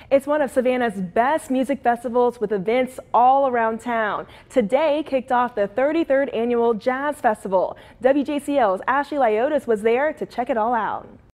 It's one of Savannah's best music festivals with events all around town. Today kicked off the 33rd annual Jazz Festival. WJCL's Ashley Lyotis was there to check it all out.